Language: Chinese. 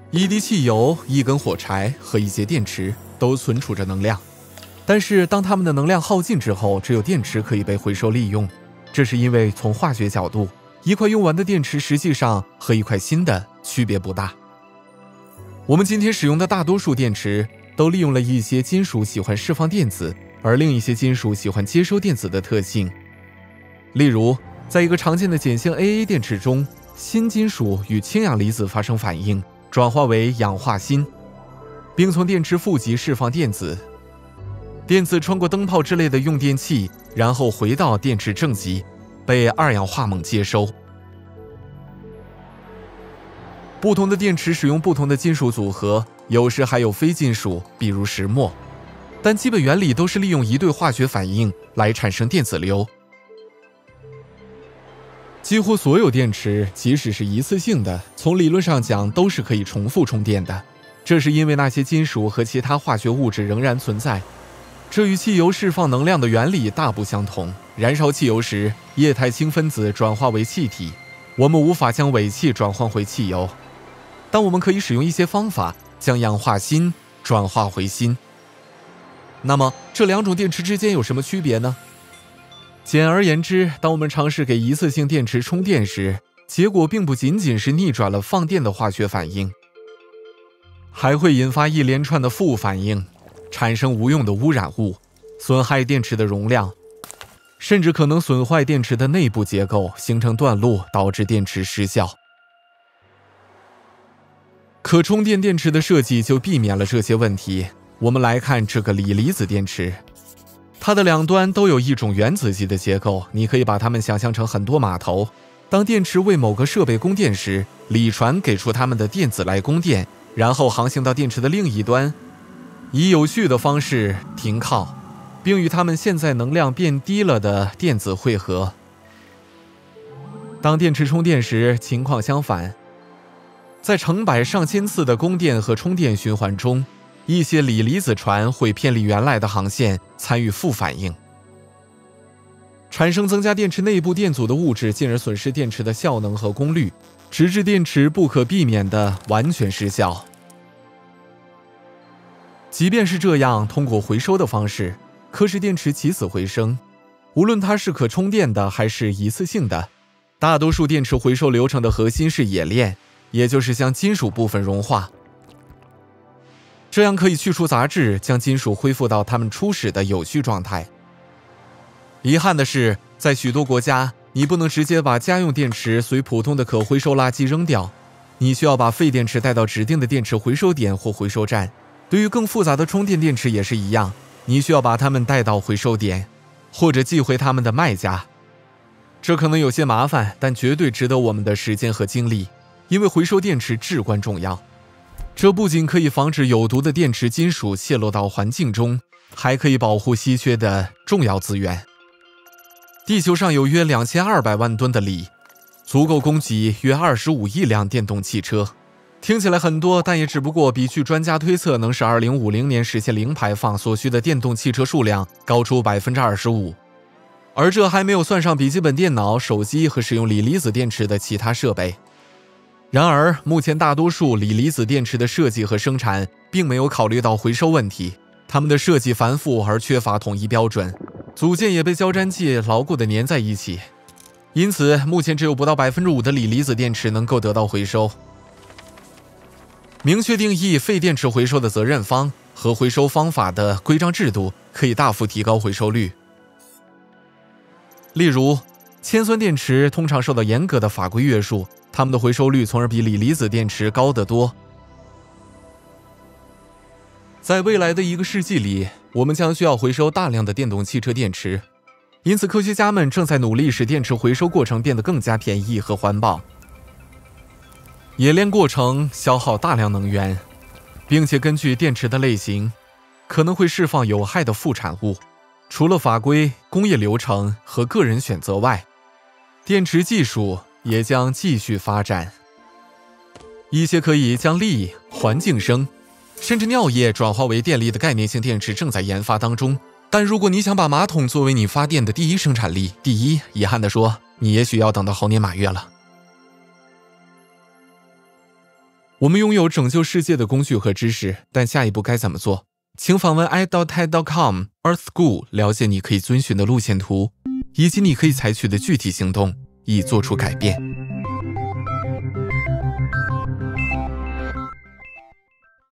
一滴汽油、一根火柴和一节电池都存储着能量，但是当它们的能量耗尽之后，只有电池可以被回收利用。这是因为从化学角度，一块用完的电池实际上和一块新的区别不大。我们今天使用的大多数电池都利用了一些金属喜欢释放电子，而另一些金属喜欢接收电子的特性。例如，在一个常见的碱性 AA 电池中，锌金属与氢氧离子发生反应，转化为氧化锌，并从电池负极释放电子。电子穿过灯泡之类的用电器，然后回到电池正极，被二氧化锰接收。不同的电池使用不同的金属组合，有时还有非金属，比如石墨，但基本原理都是利用一对化学反应来产生电子流。几乎所有电池，即使是一次性的，从理论上讲都是可以重复充电的，这是因为那些金属和其他化学物质仍然存在。这与汽油释放能量的原理大不相同。燃烧汽油时，液态氢分子转化为气体，我们无法将尾气转换回汽油，但我们可以使用一些方法将氧化锌转化回锌。那么这两种电池之间有什么区别呢？简而言之，当我们尝试给一次性电池充电时，结果并不仅仅是逆转了放电的化学反应，还会引发一连串的负反应，产生无用的污染物，损害电池的容量，甚至可能损坏电池的内部结构，形成断路，导致电池失效。可充电电池的设计就避免了这些问题。我们来看这个锂离子电池，它的两端都有一种原子级的结构，你可以把它们想象成很多码头。当电池为某个设备供电时，锂船给出它们的电子来供电，然后航行到电池的另一端，以有序的方式停靠，并与它们现在能量变低了的电子汇合。当电池充电时，情况相反，在成百上千次的供电和充电循环中，一些锂离子船会偏离原来的航线，参与负反应，产生增加电池内部电阻的物质，进而损失电池的效能和功率，直至电池不可避免地完全失效。即便是这样，通过回收的方式，可使电池起死回生。无论它是可充电的还是一次性的，大多数电池回收流程的核心是冶炼，也就是将金属部分融化，这样可以去除杂质，将金属恢复到它们初始的有序状态。遗憾的是，在许多国家，你不能直接把家用电池随普通的可回收垃圾扔掉，你需要把废电池带到指定的电池回收点或回收站。对于更复杂的充电电池也是一样，你需要把它们带到回收点，或者寄回他们的卖家。这可能有些麻烦，但绝对值得我们的时间和精力，因为回收电池至关重要。这不仅可以防止有毒的电池金属泄露到环境中，还可以保护稀缺的重要资源。地球上有约2200万吨的锂，足够供给约25亿辆电动汽车。听起来很多，但也只不过比据专家推测能使2050年实现零排放所需的电动汽车数量高出 25%。而这还没有算上笔记本电脑、手机和使用锂离子电池的其他设备。然而，目前大多数锂离子电池的设计和生产并没有考虑到回收问题，它们的设计繁复而缺乏统一标准，组件也被胶粘剂牢固地粘在一起，因此目前只有不到 5% 的锂离子电池能够得到回收。明确定义废电池回收的责任方和回收方法的规章制度，可以大幅提高回收率。例如，铅酸电池通常受到严格的法规约束，它们的回收率从而比锂离子电池高得多。在未来的1个世纪里，我们将需要回收大量的电动汽车电池，因此科学家们正在努力使电池回收过程变得更加便宜和环保。冶炼过程消耗大量能源，并且根据电池的类型，可能会释放有害的副产物。除了法规、工业流程和个人选择外，电池技术也将继续发展。一些可以将力、环境声，甚至尿液转化为电力的概念性电池正在研发当中。但如果你想把马桶作为你发电的第一生产力，遗憾地说，你也许要等到猴年马月了。 我们拥有拯救世界的工具和知识，但下一步该怎么做？请访问 i.ted.com Earth School 了解你可以遵循的路线图，以及你可以采取的具体行动，以做出改变。